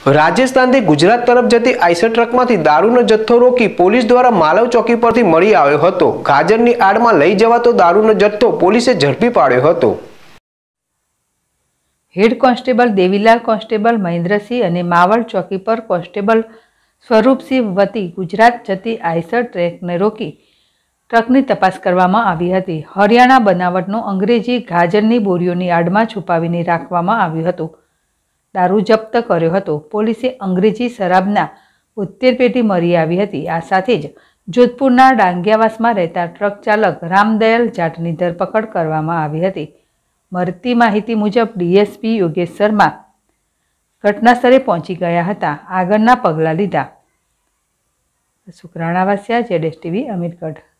રાજસ્થાનથી ગુજરાત તરફ જતી આઈસર ટ્રકમાંથી દારૂનો જથ્થો રોકી પોલીસ દ્વારા માલવ ચોકી પરથી મળી આવ્યો હતો। ગાજરની આડમાં લઈ જવાતો દારૂનો જથ્થો પોલીસે ઝડપી પાડ્યો હતો। Head constable Devilal constable Mahendrasinh અને માવળ ચોકી પર કોન્સ્ટેબલ સ્વરૂપસિંહ વતી ગુજરાત જતી આઈસર ટ્રકને રોકી ટ્રકની તપાસ કરવામાં આવી હતી। હરિયાણા બનાવટનું અંગ્રેજી ગાજરની બોરીઓની આડમાં છુપાવીને રાખવામાં આવ્યું હતું। દારૂ જપ્ત કર્યો હતો। પોલીસે અંગ્રેજી શરાબના 72 પેટી મળી આવી હતી। આ સાથે જ જોધપુરના ડાંગિયાવાસમાં રહેતા ટ્રક ચાલક રામદયાલ જાટની ધરપકડ કરવામાં આવી હતી। મળતી માહિતી મુજબ ડીએસપી યોગેશ શર્મા ઘટનાસ્થળે પહોંચી ગયા હતા। આગળના પગલાં લીધા। શુક્રાણા વાસિયા, ZSTV, અમીરગઢ।